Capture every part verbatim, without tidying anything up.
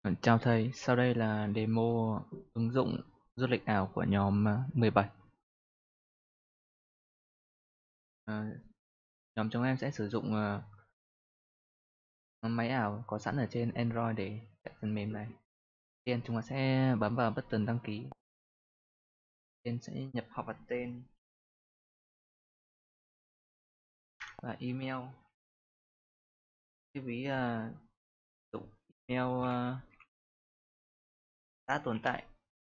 Chào thầy, sau đây là demo ứng dụng du lịch ảo của nhóm à, mười bảy. À, nhóm chúng em sẽ sử dụng à, máy ảo có sẵn ở trên Android để chạy phần mềm này. Đầu tiên chúng ta sẽ bấm vào button đăng ký. Trên sẽ nhập họ và tên và email. Cái ví uh, dụng email uh, đã tồn tại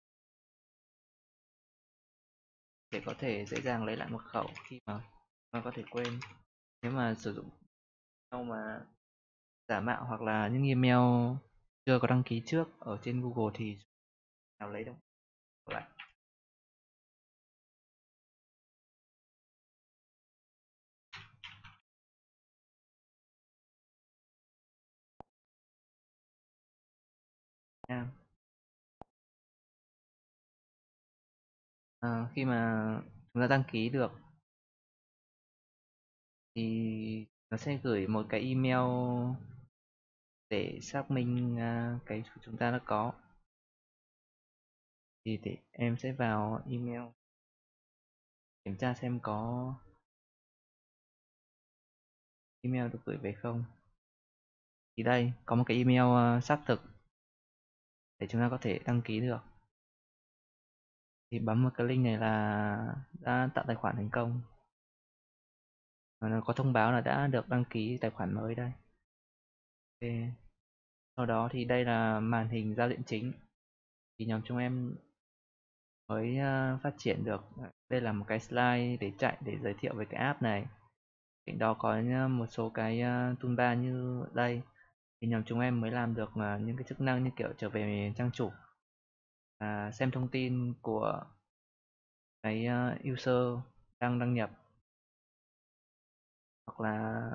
để có thể dễ dàng lấy lại mật khẩu khi mà mà có thể quên. Nếu mà sử dụng email mà giả mạo hoặc là những email chưa có đăng ký trước ở trên Google thì nào lấy được lại. Nha. À, khi mà chúng ta đăng ký được thì nó sẽ gửi một cái email để xác minh à, cái chúng ta đã có. Thì để em sẽ vào email kiểm tra xem có email được gửi về không. Thì đây có một cái email à, xác thực để chúng ta có thể đăng ký được. Thì bấm vào cái link này là đã tạo tài khoản thành công. Và nó có thông báo là đã được đăng ký tài khoản mới đây. Ok. Sau đó thì đây là màn hình giao diện chính. Thì nhóm chúng em mới uh, phát triển được. Đây là một cái slide để chạy để giới thiệu về cái app này. Cạnh đó có một số cái uh, toolbar như đây. Thì nhóm chúng em mới làm được uh, những cái chức năng như kiểu trở về trang chủ, uh, xem thông tin của cái uh, user đang đăng nhập, hoặc là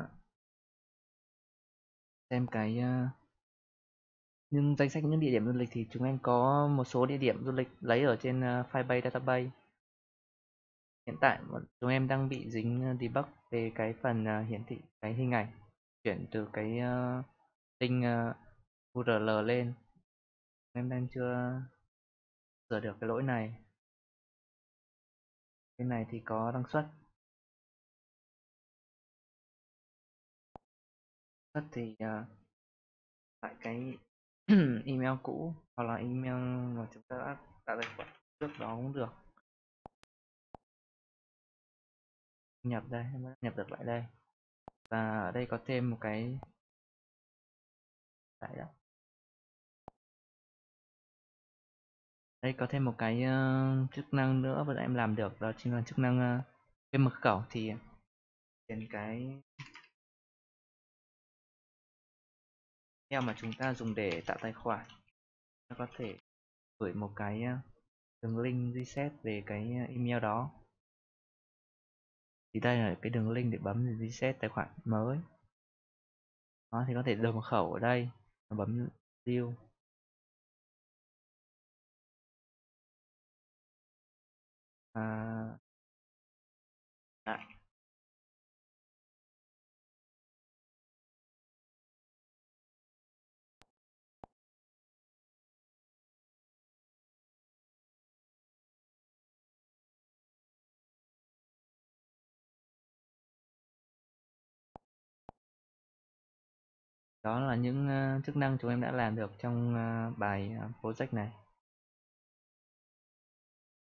xem cái uh, nhưng danh sách những địa điểm du lịch thì chúng em có một số địa điểm du lịch lấy ở trên uh, Firebase database. Hiện tại chúng em đang bị dính debug về cái phần uh, hiển thị cái hình ảnh chuyển từ cái uh, link uh, u rờ lờ lên. Em đang chưa sửa được cái lỗi này. Cái này thì có đăng xuất. Xuất thì uh, lại cái email cũ hoặc là email mà chúng ta đã tạo tài khoản trước đó cũng được. Nhập đây, em đã nhập được lại đây. Và ở đây có thêm một cái đấy đó. Đây có thêm một cái uh, chức năng nữa mà em làm được, đó chính là chức năng uh, cái mật khẩu. Thì điền cái email mà chúng ta dùng để tạo tài khoản, nó có thể gửi một cái uh, đường link reset về cái uh, email đó. Thì đây là cái đường link để bấm để reset tài khoản mới. Đó, thì có thể đổi mật khẩu ở đây và bấm lưu. À, à, đó là những uh, chức năng chúng em đã làm được trong uh, bài uh, project này.